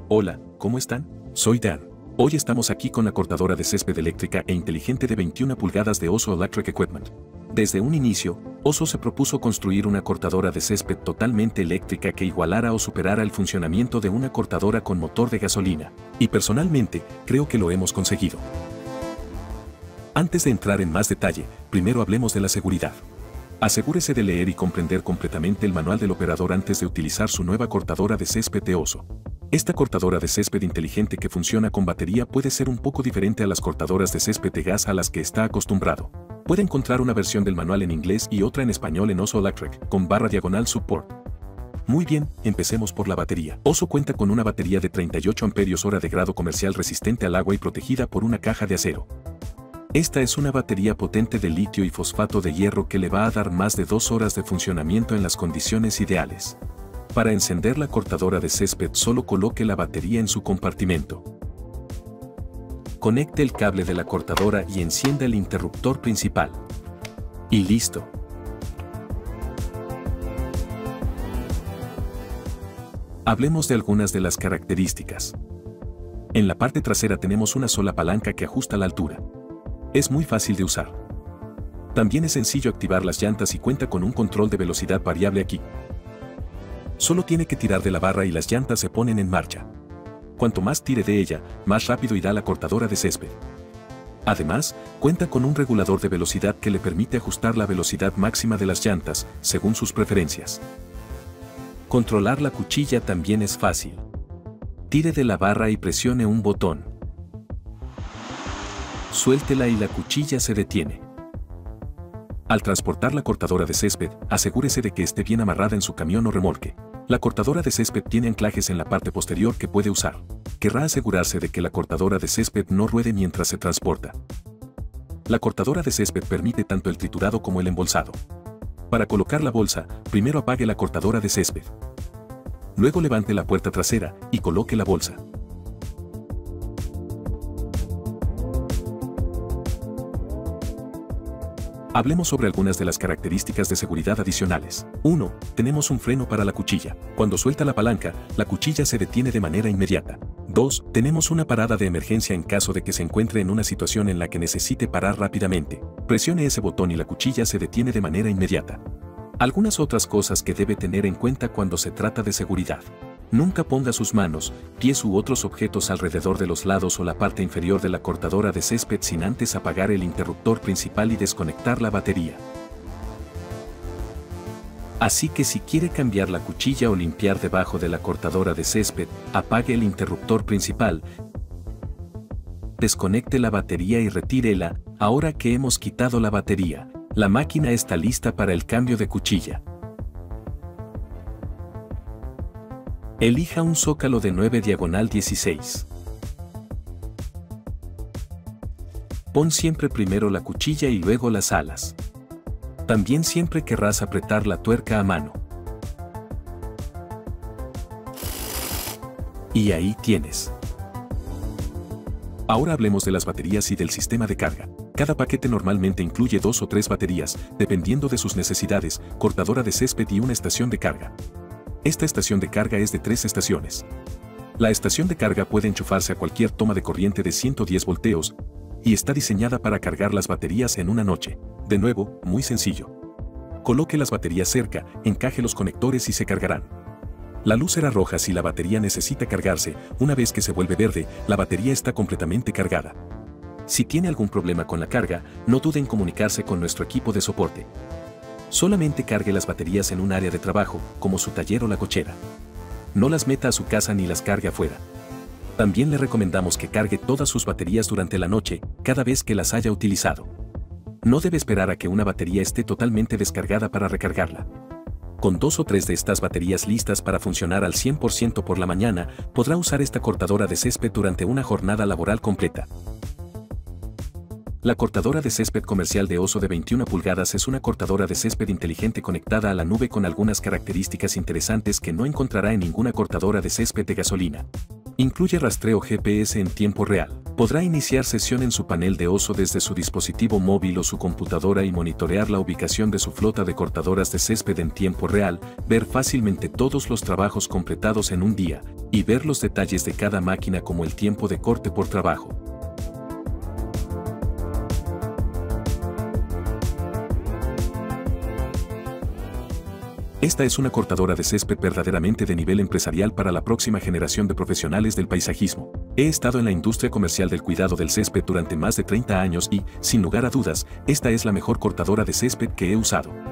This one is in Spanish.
Hola, ¿cómo están? Soy Dan. Hoy estamos aquí con la cortadora de césped eléctrica e inteligente de 21 pulgadas de Oso Electric Equipment. Desde un inicio, Oso se propuso construir una cortadora de césped totalmente eléctrica que igualara o superara el funcionamiento de una cortadora con motor de gasolina. Y personalmente, creo que lo hemos conseguido. Antes de entrar en más detalle, primero hablemos de la seguridad. Asegúrese de leer y comprender completamente el manual del operador antes de utilizar su nueva cortadora de césped de Oso. Esta cortadora de césped inteligente que funciona con batería puede ser un poco diferente a las cortadoras de césped de gas a las que está acostumbrado. Puede encontrar una versión del manual en inglés y otra en español en Oso Electric, con /support. Muy bien, empecemos por la batería. Oso cuenta con una batería de 38 amperios hora de grado comercial resistente al agua y protegida por una caja de acero. Esta es una batería potente de litio y fosfato de hierro que le va a dar más de 2 horas de funcionamiento en las condiciones ideales. Para encender la cortadora de césped solo coloque la batería en su compartimento. Conecte el cable de la cortadora y encienda el interruptor principal. Y listo. Hablemos de algunas de las características. En la parte trasera tenemos una sola palanca que ajusta la altura. Es muy fácil de usar. También es sencillo activar las llantas y cuenta con un control de velocidad variable aquí. Solo tiene que tirar de la barra y las llantas se ponen en marcha. Cuanto más tire de ella, más rápido irá la cortadora de césped. Además, cuenta con un regulador de velocidad que le permite ajustar la velocidad máxima de las llantas, según sus preferencias. Controlar la cuchilla también es fácil. Tire de la barra y presione un botón. Suéltela y la cuchilla se detiene. Al transportar la cortadora de césped, asegúrese de que esté bien amarrada en su camión o remolque. La cortadora de césped tiene anclajes en la parte posterior que puede usar. Querrá asegurarse de que la cortadora de césped no ruede mientras se transporta. La cortadora de césped permite tanto el triturado como el embolsado. Para colocar la bolsa, primero apague la cortadora de césped. Luego levante la puerta trasera y coloque la bolsa. Hablemos sobre algunas de las características de seguridad adicionales. 1. Tenemos un freno para la cuchilla. Cuando suelta la palanca, la cuchilla se detiene de manera inmediata. 2. Tenemos una parada de emergencia en caso de que se encuentre en una situación en la que necesite parar rápidamente. Presione ese botón y la cuchilla se detiene de manera inmediata. Algunas otras cosas que debe tener en cuenta cuando se trata de seguridad. Nunca ponga sus manos, pies u otros objetos alrededor de los lados o la parte inferior de la cortadora de césped sin antes apagar el interruptor principal y desconectar la batería. Así que si quiere cambiar la cuchilla o limpiar debajo de la cortadora de césped, apague el interruptor principal, desconecte la batería y retírela. Ahora que hemos quitado la batería, la máquina está lista para el cambio de cuchilla. Elija un zócalo de 9/16. Pon siempre primero la cuchilla y luego las alas. También siempre querrás apretar la tuerca a mano. Y ahí tienes. Ahora hablemos de las baterías y del sistema de carga. Cada paquete normalmente incluye 2 o 3 baterías, dependiendo de sus necesidades, cortadora de césped y una estación de carga. Esta estación de carga es de 3 estaciones. La estación de carga puede enchufarse a cualquier toma de corriente de 110 voltios y está diseñada para cargar las baterías en una noche. De nuevo, muy sencillo. Coloque las baterías cerca, encaje los conectores y se cargarán. La luz será roja si la batería necesita cargarse. Una vez que se vuelve verde, la batería está completamente cargada. Si tiene algún problema con la carga, no dude en comunicarse con nuestro equipo de soporte. Solamente cargue las baterías en un área de trabajo, como su taller o la cochera. No las meta a su casa ni las cargue afuera. También le recomendamos que cargue todas sus baterías durante la noche, cada vez que las haya utilizado. No debe esperar a que una batería esté totalmente descargada para recargarla. Con 2 o 3 de estas baterías listas para funcionar al 100% por la mañana, podrá usar esta cortadora de césped durante una jornada laboral completa. La cortadora de césped comercial de Oso de 21 pulgadas es una cortadora de césped inteligente conectada a la nube con algunas características interesantes que no encontrará en ninguna cortadora de césped de gasolina. Incluye rastreo GPS en tiempo real. Podrá iniciar sesión en su panel de oso desde su dispositivo móvil o su computadora y monitorear la ubicación de su flota de cortadoras de césped en tiempo real, ver fácilmente todos los trabajos completados en un día, y ver los detalles de cada máquina como el tiempo de corte por trabajo. Esta es una cortadora de césped verdaderamente de nivel empresarial para la próxima generación de profesionales del paisajismo. He estado en la industria comercial del cuidado del césped durante más de 30 años y, sin lugar a dudas, esta es la mejor cortadora de césped que he usado.